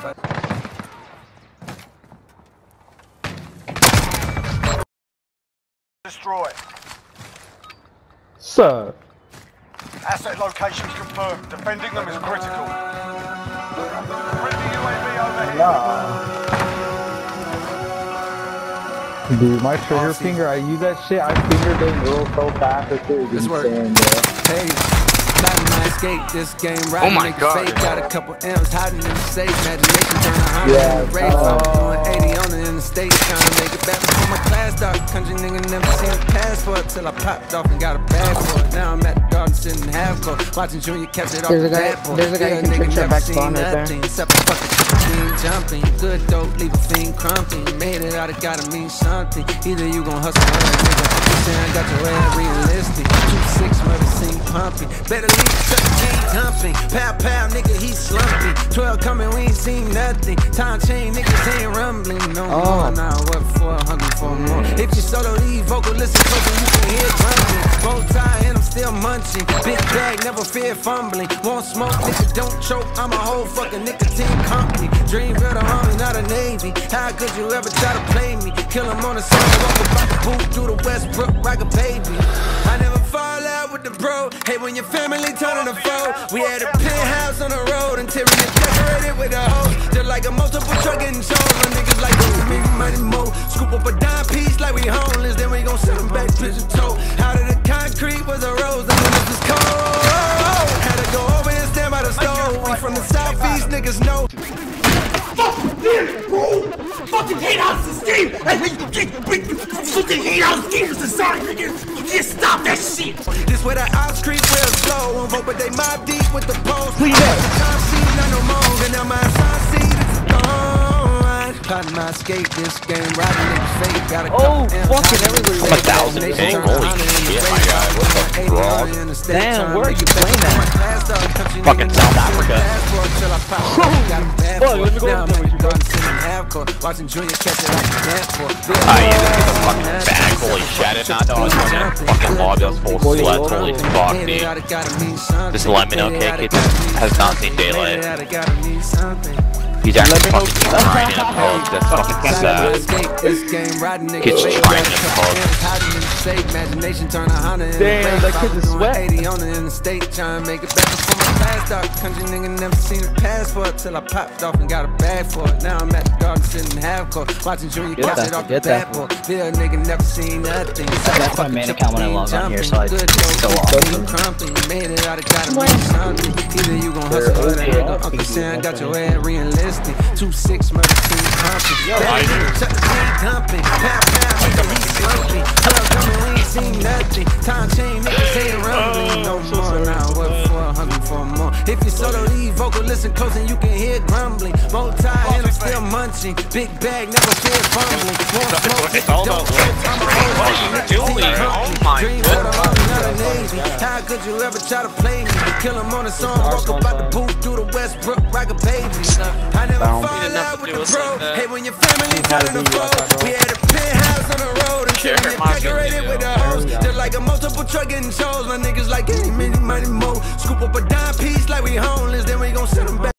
Destroy. Sir. Asset locations confirmed. Defending them is critical. Friendly UAV overhead. Yeah. Dude, my trigger finger, I use that shit, I finger them real so fast, that shit is insane, bro. Hey, not my escape, this game right. Oh my god. Fake, got a couple M's hiding in the safe. Imagination turn 100 in the race. I'm doing 80 on the interstate, trying to make it back before my class start. Country nigga never seen a passport till I popped off and got a bag for it. Now I'm at the garden sitting half court, watching Junior catch it off the bat board. There's a guy who can trick shot back spawn right there. Except for fucking jumping. Good dope, leave a fiend crumping. Made it out, it gotta mean something. Either you gon' hustle or a nigga. I got your ass realistic. 2-6 murder scene pumping. Better leave Chuck G dumping. Pow pow, nigga, he slumping. 12 coming, we ain't seen nothing. Time chain, niggas ain't rumbling no more. Now what for? Hungry for more. If you solo leave vocal, listen closer, you can hear grumbling. Bow tie and I'm still munching. Big bag, never fear fumbling. Won't smoke, nigga, don't choke. I'm a whole fucking nicotine company. Dream builder, army, not a navy. How could you ever try to play me? Kill him on the sidewalk, about to boot through the Westbrook like a baby. I never fall out with the bro. Hey, when your family turning a foe. We had a penthouse on the road, interior decorated with a hose. Just like a multiple truck getting sold. My niggas like me, money more. Scoop up a dime piece like we homeless, then we gon' send them back pigeon toe. Out of the concrete was a rose, the windows is cold. Had to go over and stand by the stove. We from the southeast, niggas know. Fucking weird, bro! Fucking hate out the scheme! Fucking hate out the scheme is the sign, nigga! You can't stop that shit! This where the ops creep real slow. Won't vote, but they mob deep with the post. Please, time seat, not no more. And now my side seat is gone. Plotting my escape, this game riding niggas fake. Got a fucking everywhere. I'm 1,000 ping. Holy shit, my god. What the fuck? Damn, where are you playing that? Fucking South Africa. Watching Junior catch it like a netball. Ah, yeah, this is a fucking bag. Holy shit, I did not know I was fucking lobby. I was full sweat. Holy fuck, dude. Just let me know, okay? Kid has not seen daylight. He's actually fucking trying in a pose. That's fucking sad. Kid's trying in a pose. Imagination turn 100. Damn, that kid's a sweat. 80 on the interstate, trying to make it back before my class start. Country nigga never seen a passport till I popped off and got a bag for it. Now I'm at the garden sitting half court, watching Junior catch it off the bat board. Bill nigga never seen nothing. That's my main account when I log on here, so I go off. Made it out, it gotta mean something. Either you gon' hustle or that nigga Uncle Sam got your ass realistic. 2-6 murder scene pumping. Shut the scene dumping. Pow pow, nigga, he slumping. 12 coming, we ain't seen nothing. Time chain, niggas ain't rumbling no more. Now what for? Hungry for more. If you solo leave vocal, listen close and you can hear grumbling. Bow tie and I'm still munching. Big bag, never fear fumbling. Won't smoke, It's all about what are you doing? Oh my god. How could you ever try to play me? Kill him on the song, walk about the booth through the Westbrook like a baby. I never fall out with the bro. Hey, when your family turning the foe. We had a penthouse on the road, interior decorated with a hose. Just like a multiple truck getting shows. My niggas like any money more. Scoop up a dime piece like we homeless, then we gon' send them back.